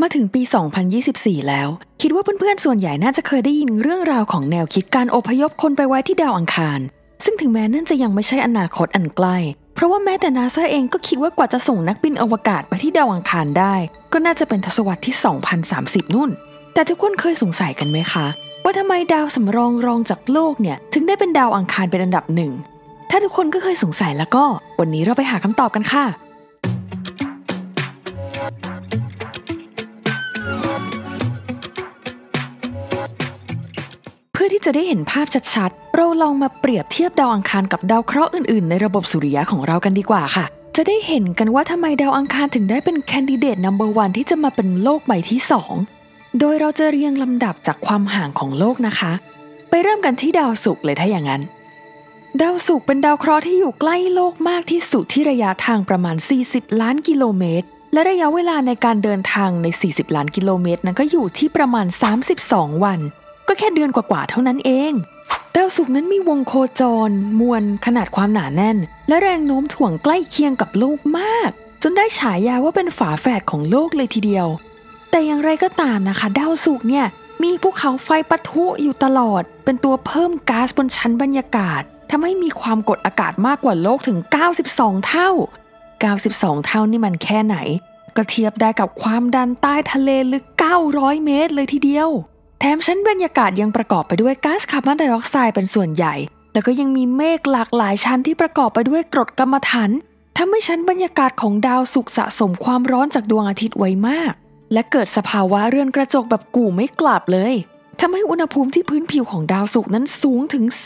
มาถึงปี 2024 แล้วคิดว่าเพื่อนๆส่วนใหญ่น่าจะเคยได้ยินเรื่องราวของแนวคิดการอพยพคนไปไว้ที่ดาวอังคารซึ่งถึงแม้นั่นจะยังไม่ใช่อนาคตอันใกล้เพราะว่าแม้แต่ NASA เองก็คิดว่ากว่าจะส่งนักบินอวกาศไปที่ดาวอังคารได้ก็น่าจะเป็นทศวรรษที่ 2030 นู่นแต่ทุกคนเคยสงสัยกันไหมคะว่าทำไมดาวสำรองรองจากโลกเนี่ยถึงได้เป็นดาวอังคารเป็นอันดับหนึ่งถ้าทุกคนก็เคยสงสัยแล้วก็วันนี้เราไปหาคำตอบกันค่ะเพื่อที่จะได้เห็นภาพชัดๆเราลองมาเปรียบเทียบดาวอังคารกับดาวเคราะห์อื่นๆในระบบสุริยะของเรากันดีกว่าค่ะจะได้เห็นกันว่าทำไมดาวอังคารถึงได้เป็นแคนดิเดตนัมเบอร์วันที่จะมาเป็นโลกใบที่2โดยเราจะเรียงลำดับจากความห่างของโลกนะคะไปเริ่มกันที่ดาวศุกร์เลยถ้าอย่างนั้นดาวศุกร์เป็นดาวเคราะห์ที่อยู่ใกล้โลกมากที่สุดที่ระยะทางประมาณ40ล้านกิโลเมตรและระยะเวลาในการเดินทางใน40ล้านกิโลเมตรนั้นก็อยู่ที่ประมาณ32วันก็แค่เดือนกว่าๆเท่านั้นเองดาวศุกร์นั้นมีวงโคจรมวลขนาดความหนาแน่นและแรงโน้มถ่วงใกล้เคียงกับโลกมากจนได้ฉายาว่าเป็นฝาแฝดของโลกเลยทีเดียวแต่อย่างไรก็ตามนะคะดาวศุกร์เนี่ยมีภูเขาไฟปะทุอยู่ตลอดเป็นตัวเพิ่มก๊าซบนชั้นบรรยากาศทำให้มีความกดอากาศมากกว่าโลกถึง92เท่า92เท่านี่มันแค่ไหนก็เทียบได้กับความดันใต้ทะเลลึก900เมตรเลยทีเดียวแถมชั้นบรรยากาศยังประกอบไปด้วยก๊าซคาร์บอนไดออกไซด์เป็นส่วนใหญ่แล้วก็ยังมีเมฆหลากหลายชั้นที่ประกอบไปด้วยกรดกัมมันถันทำให้ชั้นบรรยากาศของดาวศุกร์สะสมความร้อนจากดวงอาทิตย์ไว้มากและเกิดสภาวะเรือนกระจกแบบกู่ไม่กลับเลยทำให้อุณหภูมิที่พื้นผิวของดาวศุกร์นั้นสูงถึง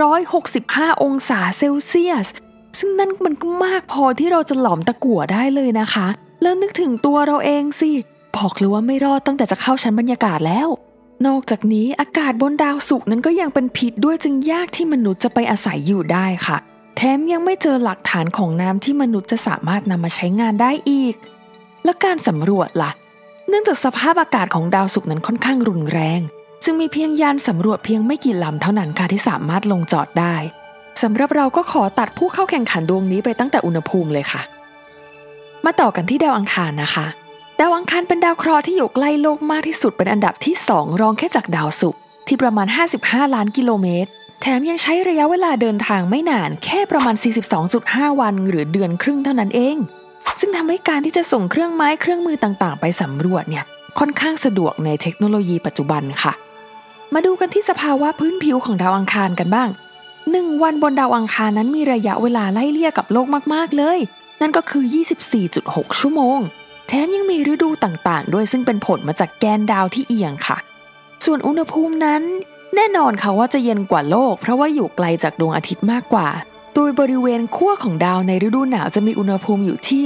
465องศาเซลเซียสซึ่งนั่นมันก็มากพอที่เราจะหลอมตะกั่วได้เลยนะคะแล้วนึกถึงตัวเราเองสิบอกเลยว่าไม่รอดตั้งแต่จะเข้าชั้นบรรยากาศแล้วนอกจากนี้อากาศบนดาวศุกร์นั้นก็ยังเป็นพิษด้วยจึงยากที่มนุษย์จะไปอาศัยอยู่ได้ค่ะแถมยังไม่เจอหลักฐานของน้ำที่มนุษย์จะสามารถนำมาใช้งานได้อีกและการสำรวจล่ะเนื่องจากสภาพอากาศของดาวศุกร์นั้นค่อนข้างรุนแรงจึงมีเพียงยานสำรวจเพียงไม่กี่ลำเท่านั้นค่ะที่สามารถลงจอดได้สำหรับเราก็ขอตัดผู้เข้าแข่งขันดวงนี้ไปตั้งแต่อุณหภูมิเลยค่ะมาต่อกันที่ดาวอังคารนะคะดาวอังคารเป็นดาวเคราะห์ที่อยู่ใกล้โลกมากที่สุดเป็นอันดับที่2รองแค่จากดาวศุกร์ที่ประมาณ55ล้านกิโลเมตรแถมยังใช้ระยะเวลาเดินทางไม่นานแค่ประมาณ 42.5 วันหรือเดือนครึ่งเท่านั้นเองซึ่งทำให้การที่จะส่งเครื่องไม้เครื่องมือต่างๆไปสำรวจเนี่ยค่อนข้างสะดวกในเทคโนโลยีปัจจุบันค่ะมาดูกันที่สภาวะพื้นผิวของดาวอังคารกันบ้าง1วันบนดาวอังคารนั้นมีระยะเวลาไล่เลี่ยกับโลกมากๆเลยนั่นก็คือ 24.6 ชั่วโมงแถมยังมีฤดูต่างๆด้วยซึ่งเป็นผลมาจากแกนดาวที่เอียงค่ะส่วนอุณหภูมินั้นแน่นอนค่ะว่าจะเย็นกว่าโลกเพราะว่าอยู่ไกลจากดวงอาทิตย์มากกว่าโดยบริเวณขั้วของดาวในฤดูหนาวจะมีอุณหภูมิอยู่ที่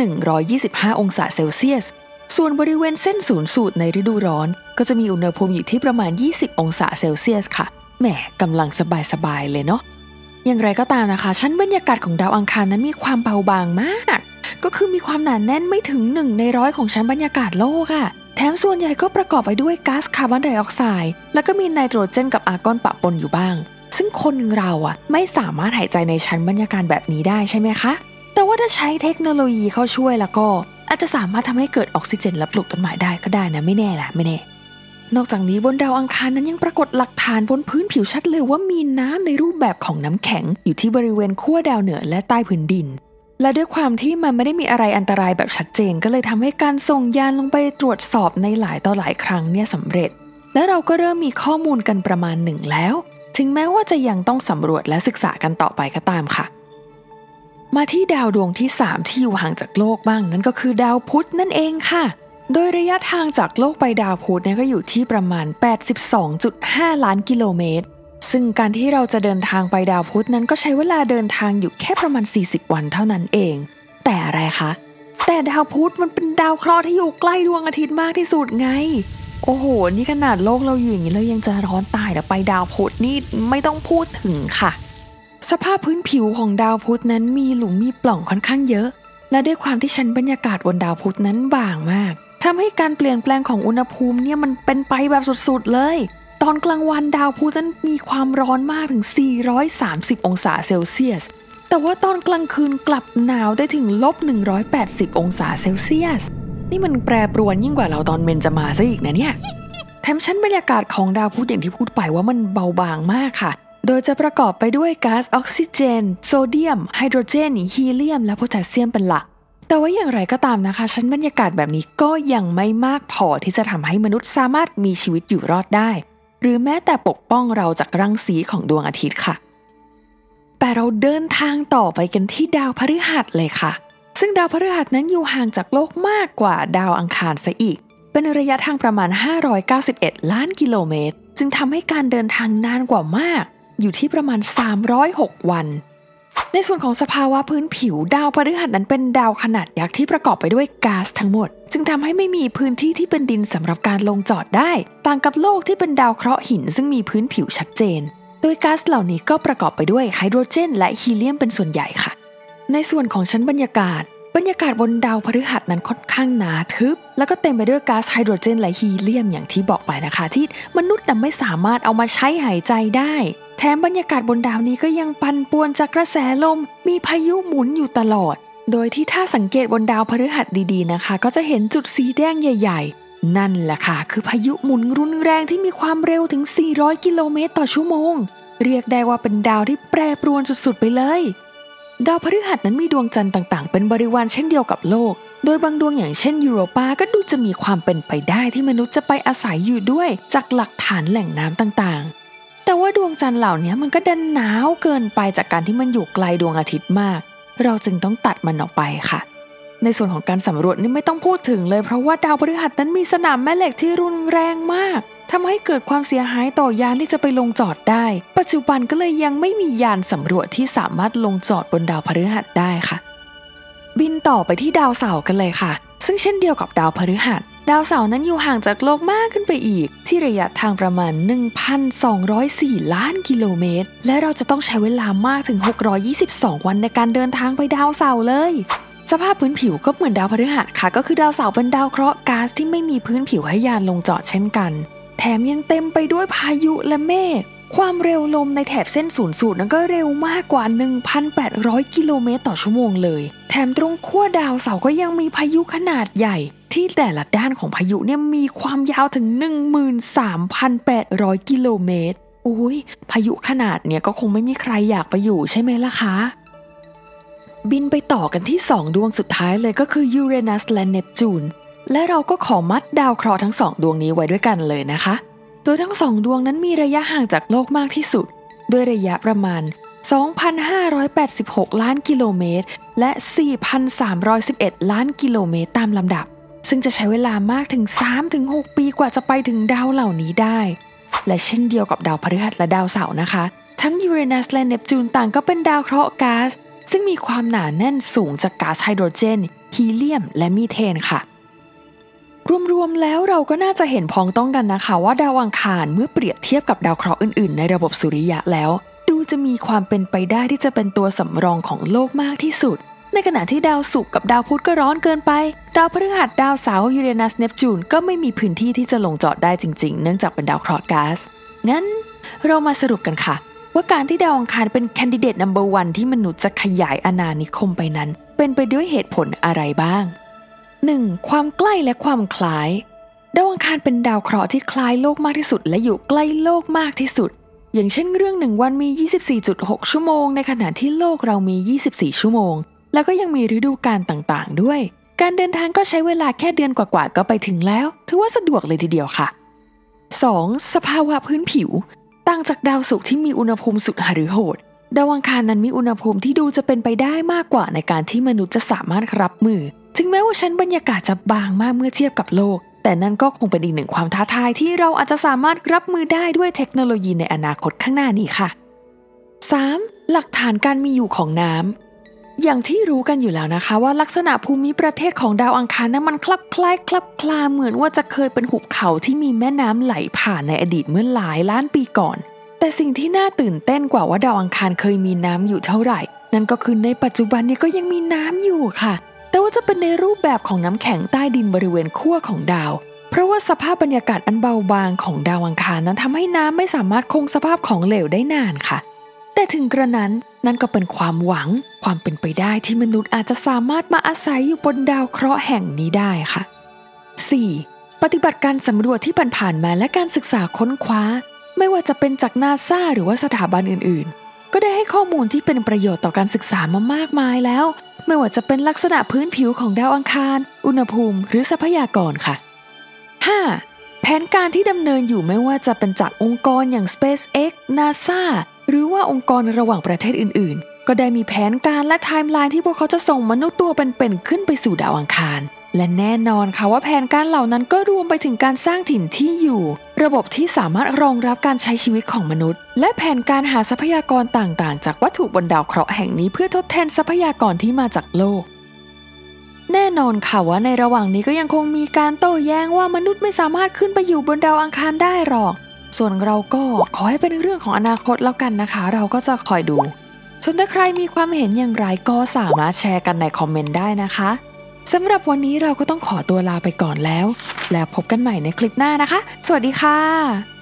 -125องศาเซลเซียสส่วนบริเวณเส้นศูนย์สูตรในฤดูร้อนก็จะมีอุณหภูมิอยู่ที่ประมาณ20องศาเซลเซียสค่ะแหมกำลังสบายๆเลยเนาะอย่างไรก็ตามนะคะชั้นบรรยากาศของดาวอังคารนั้นมีความเบาบางมากก็คือมีความหนาแน่นไม่ถึง1ใน100ของชั้นบรรยากาศโลกค่ะแถมส่วนใหญ่ก็ประกอบไปด้วยก๊าซคาร์บอนไดออกไซด์แล้วก็มีไนโตรเจนกับอาร์กอนปะปนอยู่บ้างซึ่งคนเราไม่สามารถหายใจในชั้นบรรยากาศแบบนี้ได้ใช่ไหมคะแต่ว่าถ้าใช้เทคโนโลยีเข้าช่วยแล้วก็อาจจะสามารถทำให้เกิดออกซิเจนและปลูกต้นไม้ได้ก็ได้นะไม่แน่นอกจากนี้บนดาวอังคารนั้นยังปรากฏหลักฐานบนพื้นผิวชัดเลยว่ามีน้ำในรูปแบบของน้ำแข็งอยู่ที่บริเวณขั้วดาวเหนือและใต้พื้นดินและด้วยความที่มันไม่ได้มีอะไรอันตรายแบบชัดเจนก็เลยทำให้การส่งยานลงไปตรวจสอบในหลายต่อหลายครั้งเนี่ยสำเร็จและเราก็เริ่มมีข้อมูลกันประมาณหนึ่งแล้วถึงแม้ว่าจะยังต้องสำรวจและศึกษากันต่อไปก็ตามค่ะมาที่ดาวดวงที่3ที่อยู่ห่างจากโลกบ้างนั่นก็คือดาวพุธนั่นเองค่ะโดยระยะทางจากโลกไปดาวพุธเนี่ยก็อยู่ที่ประมาณ 82.5 ล้านกิโลเมตรซึ่งการที่เราจะเดินทางไปดาวพุธนั้นก็ใช้เวลาเดินทางอยู่แค่ประมาณ40วันเท่านั้นเองแต่อะไรคะแต่ดาวพุธมันเป็นดาวเคราะห์ที่อยู่ใกล้ดวงอาทิตย์มากที่สุดไงโอ้โหนี่ขนาดโลกเราอยู่อย่างนี้เรายังจะร้อนตายแต่ไปดาวพุธนี่ไม่ต้องพูดถึงค่ะสภาพพื้นผิวของดาวพุธนั้นมีหลุมมีปล่องค่อนข้างเยอะและด้วยความที่ชั้นบรรยากาศบนดาวพุธนั้นบางมากทำให้การเปลี่ยนแปลงของอุณหภูมิเนี่ยมันเป็นไปแบบสุดๆเลยตอนกลางวันดาวพุธนั้นมีความร้อนมากถึง430องศาเซลเซียสแต่ว่าตอนกลางคืนกลับหนาวได้ถึง-180องศาเซลเซียสนี่มันแปรปรวนยิ่งกว่าเราตอนเมนจะมาซะอีกนะเนี่ยแถมชั้นบรรยากาศของดาวพุธอย่างที่พูดไปว่ามันเบาบางมากค่ะโดยจะประกอบไปด้วยก๊าซออกซิเจนโซเดียมไฮโดรเจนฮีเลียมและโพแทสเซียมเป็นหลักแต่ว่าอย่างไรก็ตามนะคะชั้นบรรยากาศแบบนี้ก็ยังไม่มากพอที่จะทำให้มนุษย์สามารถมีชีวิตอยู่รอดได้หรือแม้แต่ปกป้องเราจากรังสีของดวงอาทิตย์ค่ะแต่เราเดินทางต่อไปกันที่ดาวพฤหัสเลยค่ะซึ่งดาวพฤหัสนั้นอยู่ห่างจากโลกมากกว่าดาวอังคารซะอีกเป็นระยะทางประมาณ591ล้านกิโลเมตรจึงทำให้การเดินทางนานกว่ามากอยู่ที่ประมาณ306วันในส่วนของสภาวะพื้นผิวดาวพฤหัสนั้นเป็นดาวขนาดยักษ์ที่ประกอบไปด้วยก๊าซทั้งหมดจึงทำให้ไม่มีพื้นที่ที่เป็นดินสำหรับการลงจอดได้ต่างกับโลกที่เป็นดาวเคราะห์หินซึ่งมีพื้นผิวชัดเจนโดยก๊าซเหล่านี้ก็ประกอบไปด้วยไฮโดรเจนและฮีเลียมเป็นส่วนใหญ่ค่ะในส่วนของชั้นบรรยากาศบนดาวพฤหัสนั้นค่อนข้างหนาทึบแล้วก็เต็มไปด้วยก๊าซไฮโดรเจนและฮีเลียมอย่างที่บอกไปนะคะที่มนุษย์ไม่สามารถเอามาใช้หายใจได้แถมบรรยากาศบนดาวนี้ก็ยังปั่นป่วนจากกระแสลมมีพายุหมุนอยู่ตลอดโดยที่ถ้าสังเกตบนดาวพฤหัสดีๆนะคะก็จะเห็นจุดสีแดงใหญ่ๆนั่นแหละค่ะคือพายุหมุนรุนแรงที่มีความเร็วถึง400กิโลเมตรต่อชั่วโมงเรียกได้ว่าเป็นดาวที่แปรปรวนสุดๆไปเลยดาวพฤหัสนั้นมีดวงจันทร์ต่างๆเป็นบริวารเช่นเดียวกับโลกโดยบางดวงอย่างเช่นยูโรปาก็ดูจะมีความเป็นไปได้ที่มนุษย์จะไปอาศัยอยู่ด้วยจากหลักฐานแหล่งน้ำต่างๆแต่ว่าดวงจันทร์เหล่านี้มันก็ดันหนาวเกินไปจากการที่มันอยู่ไกลดวงอาทิตย์มากเราจึงต้องตัดมันออกไปค่ะในส่วนของการสำรวจนี่ไม่ต้องพูดถึงเลยเพราะว่าดาวพฤหัสนั้นมีสนามแม่เหล็กที่รุนแรงมากทำให้เกิดความเสียหายต่อยานที่จะไปลงจอดได้ปัจจุบันก็เลยยังไม่มียานสำรวจที่สามารถลงจอดบนดาวพฤหัสได้ค่ะบินต่อไปที่ดาวเสาร์กันเลยค่ะซึ่งเช่นเดียวกับดาวพฤหัสดาวเสาร์นั้นอยู่ห่างจากโลกมากขึ้นไปอีกที่ระยะทางประมาณ 1,204 ล้านกิโลเมตรและเราจะต้องใช้เวลามากถึง622วันในการเดินทางไปดาวเสาร์เลยสภาพพื้นผิวก็เหมือนดาวพฤหัสค่ะก็คือดาวเสาร์เป็นดาวเคราะห์ก๊าซที่ไม่มีพื้นผิวให้ยานลงจอดเช่นกันแถมยังเต็มไปด้วยพายุและเมฆความเร็วลมในแถบเส้นศูนย์สูตรนั้นก็เร็วมากกว่า 1,800 กิโลเมตรต่อชั่วโมงเลยแถมตรงขั้วดาวเสาร์ก็ยังมีพายุขนาดใหญ่ที่แต่ละด้านของพายุเนี่ยมีความยาวถึง 13,800 กิโลเมตรอุ้ยพายุขนาดเนี่ยก็คงไม่มีใครอยากไปอยู่ใช่ไหมล่ะคะบินไปต่อกันที่2ดวงสุดท้ายเลยก็คือยูเรนัสและเนปจูนและเราก็ขอมัดดาวเคราะห์ทั้ง2ดวงนี้ไว้ด้วยกันเลยนะคะโดยทั้ง2ดวงนั้นมีระยะห่างจากโลกมากที่สุดด้วยระยะประมาณ 2,586 ล้านกิโลเมตรและ 4,311 ล้านกิโลเมตรตามลำดับซึ่งจะใช้เวลามากถึง 3-6 ปีกว่าจะไปถึงดาวเหล่านี้ได้และเช่นเดียวกับดาวพฤหัสและดาวเสาร์นะคะทั้งยูเรนัสและเนปจูนต่างก็เป็นดาวเคราะห์ก๊าซซึ่งมีความหนาแน่นสูงจากก๊าซไฮโดรเจนฮีเลียมและมีเทนค่ะรวมๆแล้วเราก็น่าจะเห็นพ้องต้องกันนะคะว่าดาวอังคารเมื่อเปรียบเทียบกับดาวเคราะห์อื่นๆในระบบสุริยะแล้วดูจะมีความเป็นไปได้ที่จะเป็นตัวสำรองของโลกมากที่สุดในขณะที่ดาวศุกร์กับดาวพุธก็ร้อนเกินไปดาวพฤหัสดาวเสาร์ยูเรนัสเนปจูนก็ไม่มีพื้นที่ที่จะลงจอดได้จริงๆเนื่องจากเป็นดาวเคราะห์ก๊าซงั้นเรามาสรุปกันค่ะว่าการที่ดาวอังคารเป็นแคนดิเดตนัมเบอร์1ที่มนุษย์จะขยายอาณานิคมไปนั้นเป็นไปด้วยเหตุผลอะไรบ้าง 1. ความใกล้และความคล้ายดาวอังคารเป็นดาวเคราะห์ที่คล้ายโลกมากที่สุดและอยู่ใกล้โลกมากที่สุดอย่างเช่นเรื่อง1วันมี 24.6 ชั่วโมงในขณะที่โลกเรามี 24 ชั่วโมงแล้วก็ยังมีฤดูกาลต่างๆด้วยการเดินทางก็ใช้เวลาแค่เดือนกว่าๆก็ไปถึงแล้วถือว่าสะดวกเลยทีเดียวค่ะ 2. สภาวะพื้นผิวต่างจากดาวศุกร์ที่มีอุณหภูมิสุดหฤโหดดาวอังคารนั้นมีอุณหภูมิที่ดูจะเป็นไปได้มากกว่าในการที่มนุษย์จะสามารถรับมือถึงแม้ว่าชั้นบรรยากาศจะบางมากเมื่อเทียบกับโลกแต่นั่นก็คงเป็นอีกหนึ่งความท้าทายที่เราอาจจะสามารถรับมือได้ด้วยเทคโนโลยีในอนาคตข้างหน้านี้ค่ะ 3. หลักฐานการมีอยู่ของน้ำอย่างที่รู้กันอยู่แล้วนะคะว่าลักษณะภูมิประเทศของดาวอังคารนั้นมันคลับคล้ายเหมือนว่าจะเคยเป็นหุบเขาที่มีแม่น้ำไหลผ่านในอดีตเมื่อหลายล้านปีก่อนแต่สิ่งที่น่าตื่นเต้นกว่าว่าดาวอังคารเคยมีน้ำอยู่เท่าไหร่นั่นก็คือในปัจจุบันนี้ก็ยังมีน้ำอยู่ค่ะแต่ว่าจะเป็นในรูปแบบของน้ำแข็งใต้ดินบริเวณขั้วของดาวเพราะว่าสภาพบรรยากาศอันเบาบางของดาวอังคารนั้นทำให้น้ำไม่สามารถคงสภาพของเหลวได้นานค่ะแต่ถึงกระนั้นนั่นก็เป็นความหวังความเป็นไปได้ที่มนุษย์อาจจะสามารถมาอาศัยอยู่บนดาวเคราะห์แห่งนี้ได้ค่ะ 4. ปฏิบัติการสำรวจที่ผ่านมาและการศึกษาค้นคว้าไม่ว่าจะเป็นจาก NASA หรือว่าสถาบันอื่นๆก็ได้ให้ข้อมูลที่เป็นประโยชน์ต่อการศึกษามามากมายแล้วไม่ว่าจะเป็นลักษณะพื้นผิวของดาวอังคารอุณหภูมิหรือทรัพยากรค่ะ 5. แผนการที่ดำเนินอยู่ไม่ว่าจะเป็นจากองค์กรอย่าง SpaceX NASA หรือว่าองค์กรระหว่างประเทศอื่นๆก็ได้มีแผนการและไทม์ไลน์ที่พวกเขาจะส่งมนุษย์ตัวเป็นๆขึ้นไปสู่ดาวอังคารและแน่นอนค่ะว่าแผนการเหล่านั้นก็รวมไปถึงการสร้างถิ่นที่อยู่ระบบที่สามารถรองรับการใช้ชีวิตของมนุษย์และแผนการหาทรัพยากรต่างๆจากวัตถุบนดาวเคราะห์แห่งนี้เพื่อทดแทนทรัพยากรที่มาจากโลกแน่นอนค่ะว่าในระหว่างนี้ก็ยังคงมีการโต้แย้งว่ามนุษย์ไม่สามารถขึ้นไปอยู่บนดาวอังคารได้หรอกส่วนเราก็ขอให้เป็นเรื่องของอนาคตแล้วกันนะคะเราก็จะคอยดูส่วนถ้าใครมีความเห็นอย่างไรก็สามารถแชร์กันในคอมเมนต์ได้นะคะสำหรับวันนี้เราก็ต้องขอตัวลาไปก่อนแล้วพบกันใหม่ในคลิปหน้านะคะสวัสดีค่ะ